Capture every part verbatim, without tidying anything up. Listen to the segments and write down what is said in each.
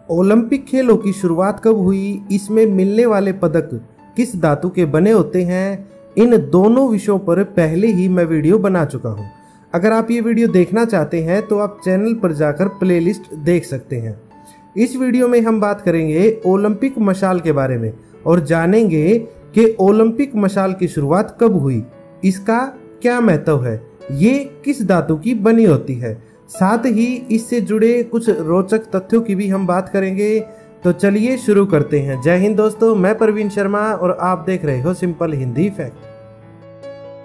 Olympic खेलों की शुरुआत कब हुई, इसमें मिलने वाले पदक किस धातु के बने होते हैं, इन दोनों विषयों पर पहले ही मैं वीडियो बना चुका हूं। अगर आप ये वीडियो देखना चाहते हैं तो आप चैनल पर जाकर प्लेलिस्ट देख सकते हैं। इस वीडियो में हम बात करेंगे ओलंपिक मशाल के बारे में और जानेंगे कि ओलंपिक मशाल की शुरुआत कब हुई, इसका क्या महत्व है, ये किस धातु की बनी होती है। साथ ही इससे जुड़े कुछ रोचक तथ्यों की भी हम बात करेंगे। तो चलिए शुरू करते हैं। जय हिंद दोस्तों, मैं प्रवीण शर्मा और आप देख रहे हो सिंपल हिंदी फैक्ट।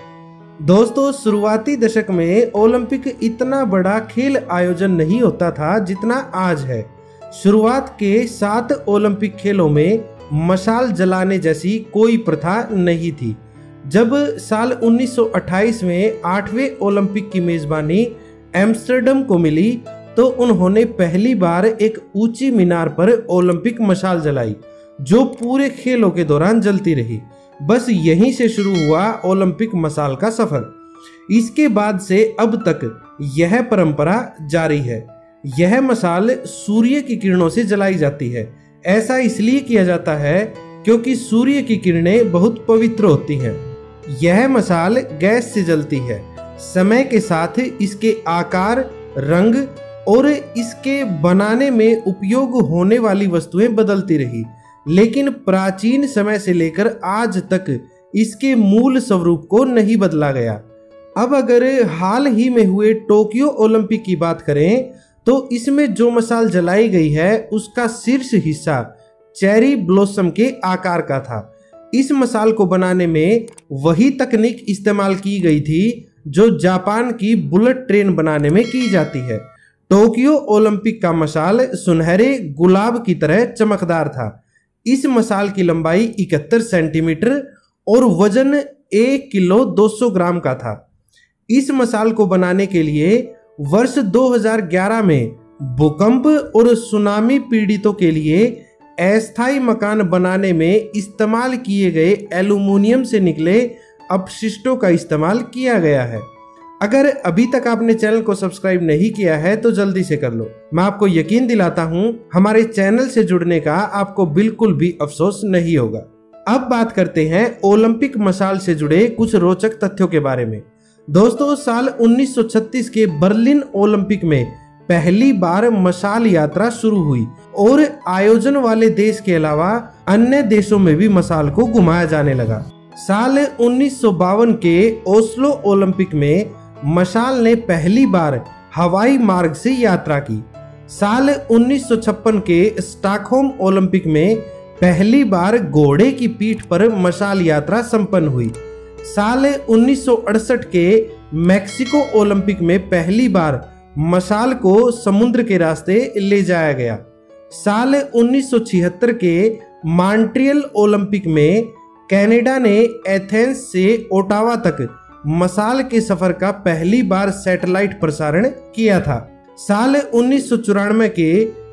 दोस्तों, शुरुआती दशक में ओलंपिक इतना बड़ा खेल आयोजन नहीं होता था जितना आज है। शुरुआत के सात ओलंपिक खेलों में मशाल जलाने जैसी कोई प्रथा नहीं थी। जब साल उन्नीस सौ अट्ठाईस में आठवें ओलंपिक की मेजबानी एम्स्टर्डम को मिली तो उन्होंने पहली बार एक ऊंची मीनार पर ओलंपिक मशाल जलाई, जो पूरे खेलों के दौरान जलती रही। बस यहीं से शुरू हुआ ओलंपिक मशाल का सफर। इसके बाद से अब तक यह परंपरा जारी है। यह मशाल सूर्य की किरणों से जलाई जाती है। ऐसा इसलिए किया जाता है क्योंकि सूर्य की किरणें बहुत पवित्र होती हैं। यह मशाल गैस से जलती है। समय के साथ इसके आकार, रंग और इसके बनाने में उपयोग होने वाली वस्तुएं बदलती रही, लेकिन प्राचीन समय से लेकर आज तक इसके मूल स्वरूप को नहीं बदला गया। अब अगर हाल ही में हुए टोक्यो ओलंपिक की बात करें तो इसमें जो मशाल जलाई गई है उसका शीर्ष हिस्सा चेरी ब्लॉसम के आकार का था। इस मशाल को बनाने में वही तकनीक इस्तेमाल की गई थी जो जापान की बुलेट ट्रेन बनाने में की जाती है। टोक्यो ओलंपिक का मशाल सुनहरे गुलाब की तरह चमकदार था। इस मशाल की लंबाई इकहत्तर सेंटीमीटर और वजन एक किलो दो सौ ग्राम का था। इस मशाल को बनाने के लिए वर्ष दो हज़ार ग्यारह में भूकंप और सुनामी पीड़ितों के लिए अस्थायी मकान बनाने में इस्तेमाल किए गए एल्यूमिनियम से निकले अपशिष्टों का इस्तेमाल किया गया है। अगर अभी तक आपने चैनल को सब्सक्राइब नहीं किया है तो जल्दी से कर लो। मैं आपको यकीन दिलाता हूं हमारे चैनल से जुड़ने का आपको बिल्कुल भी अफसोस नहीं होगा। अब बात करते हैं ओलंपिक मशाल से जुड़े कुछ रोचक तथ्यों के बारे में। दोस्तों, साल उन्नीस सौ छत्तीस के बर्लिन ओलंपिक में पहली बार मशाल यात्रा शुरू हुई और आयोजन वाले देश के अलावा अन्य देशों में भी मशाल को घुमाया जाने लगा। साल उन्नीस सौ बावन के ओस्लो ओलंपिक में मशाल ने पहली बार हवाई मार्ग से यात्रा की। साल उन्नीस सौ छप्पन के स्टॉकहोम ओलंपिक में पहली बार घोड़े की पीठ पर मशाल यात्रा संपन्न हुई। साल उन्नीस सौ अड़सठ के मैक्सिको ओलंपिक में पहली बार मशाल को समुद्र के रास्ते ले जाया गया। साल उन्नीस सौ छिहत्तर के मॉन्ट्रियल ओलंपिक में कनाडा ने एथेंस से ओटावा तक मशाल के सफर का पहली बार सैटेलाइट प्रसारण किया था। साल उन्नीस सौ चौरानवे के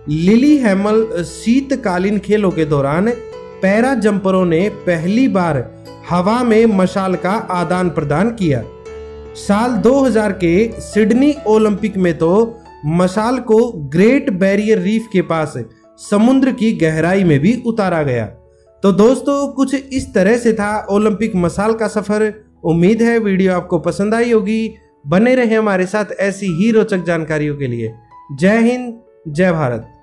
लिलीहैमर शीतकालीन खेलों के दौरान पैरा जंपरों ने पहली बार हवा में मशाल का आदान प्रदान किया। साल दो हज़ार के सिडनी ओलंपिक में तो मशाल को ग्रेट बैरियर रीफ के पास समुद्र की गहराई में भी उतारा गया। तो दोस्तों, कुछ इस तरह से था ओलंपिक मशाल का सफर। उम्मीद है वीडियो आपको पसंद आई होगी। बने रहे हमारे साथ ऐसी ही रोचक जानकारियों के लिए। जय हिंद, जय भारत।